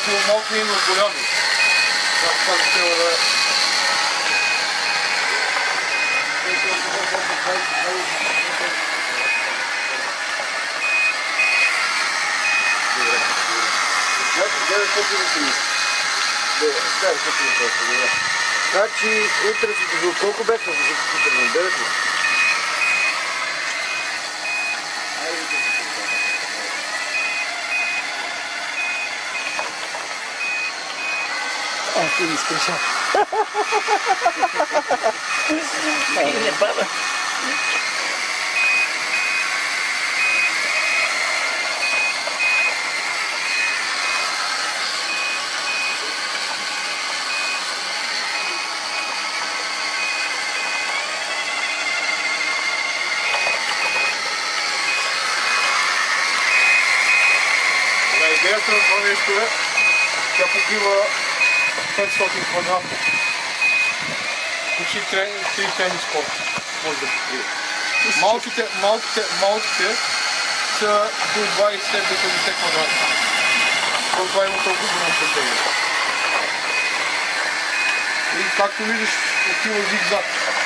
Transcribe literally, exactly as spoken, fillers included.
малко, малко има голями. Това да трябва да е. Значи, утре за колко бяха за сутрин? девет ли? А, ти ми скриша. Не пада. Идеята на това нещо е, тя покрива петстотин квадрата. Почти три тенис корта може да покрие. Малките, малките, малките са до двадесет до петдесет квадрата. Това има толкова голямо пространство. И както виждаш, отива зигзаг.